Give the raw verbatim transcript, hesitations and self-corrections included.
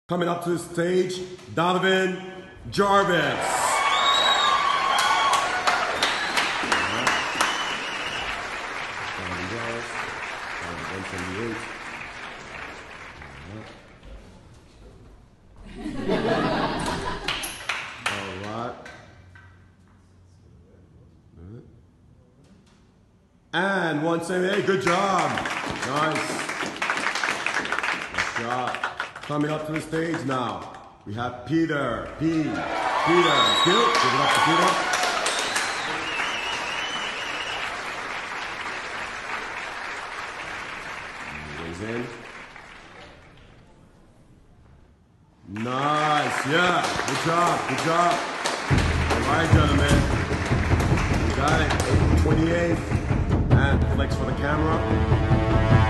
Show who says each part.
Speaker 1: Coming up to the stage, Donovan Jarvis. And one seventy, hey, good job. Nice. Nice job. Coming up to the stage now, we have Peter. P. Peter. Let's give it. Give it up to Peter. Raise in. Nice. Yeah. Good job. Good job. All right, gentlemen. You got it. eight twenty-eight. And flex for the camera.